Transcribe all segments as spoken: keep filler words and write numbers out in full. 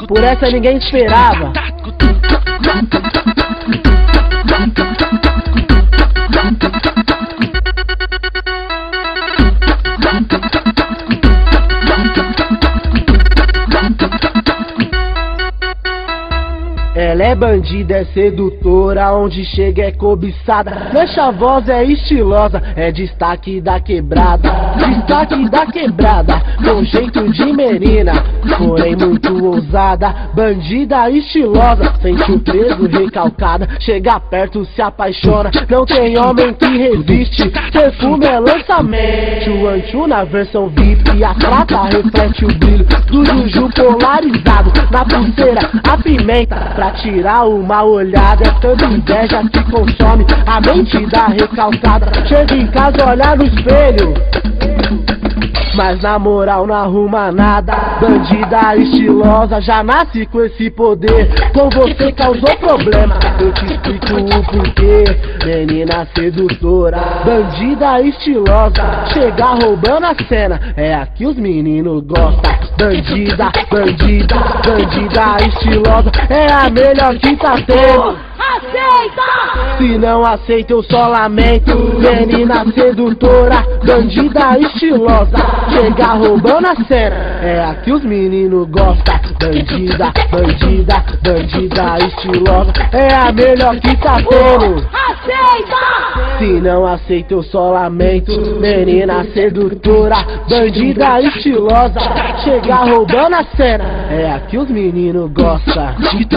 Por essa ninguém esperava. Ela é bandida, é sedutora, onde chega é cobiçada. Mexa a voz, é estilosa, é destaque da quebrada. Destaque da quebrada, com jeito de menina, porém muito ousada. Bandida estilosa, sente o preso recalcada. Chega perto, se apaixona, não tem homem que resiste. Perfume é lançamento, Chuanchu na versão V I P. A prata reflete o brilho do juju polarizado. Na pulseira, a pimenta, pra tirar uma olhada. É tanta inveja que consome a mente da recalcada. Chega em casa, olhar no espelho, mas na moral não arruma nada. Bandida estilosa, já nasce com esse poder. Com você causou problema, eu te explico o porquê. Menina sedutora, bandida estilosa, chega roubando a cena, é aqui os meninos gostam. Bandida, bandida, bandida estilosa, é a melhor que tá tendo. Aceita! Se não aceita eu só lamento. Menina sedutora, bandida estilosa, chega roubando a cena, é aqui os meninos gostam. Bandida, bandida, bandida estilosa, é a melhor que tá tendo. Aceita! Se não aceita eu só lamento. Menina sedutora, bandida estilosa, chega roubando a cena, é aqui os meninos gostam.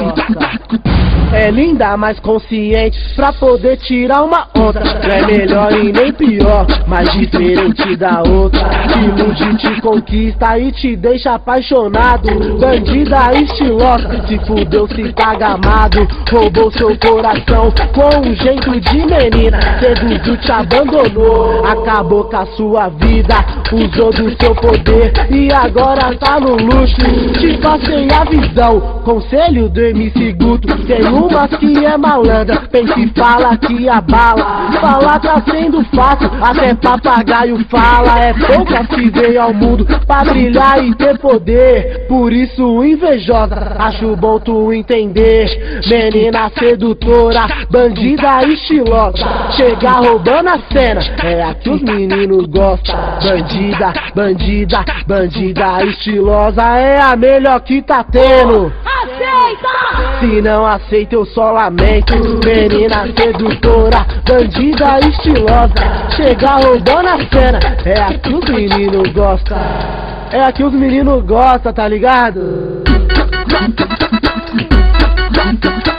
É linda, mas consciente, pra poder tirar uma onda. Não é melhor e nem pior, mas diferente da outra. Te ilude, te conquista e te deixa apaixonado. Bandida estilosa, se fudeu, se tá gamado. Roubou seu coração com um jeito de menina. Seduziu, te abandonou, acabou com a sua vida. Usou do seu poder e agora tá no luxo. Te passei a visão, conselho do M C Guto. Tem umas que é malandra, pensa e fala que abala. Falar tá sendo fácil, até papagaio fala. É pouca que veio ao mundo pra brilhar e ter poder. Por isso invejosa, acho bom tu entender. Menina sedutora, bandida estilosa, chega roubando a cena, é aqui os meninos gostam. Bandida, bandida, bandida estilosa, é a melhor que tá tendo. Aceita! Se não aceita eu só lamento. Menina sedutora, bandida estilosa, chega roubando a cena, é aqui os meninos gostam. É aqui os meninos gostam, tá ligado?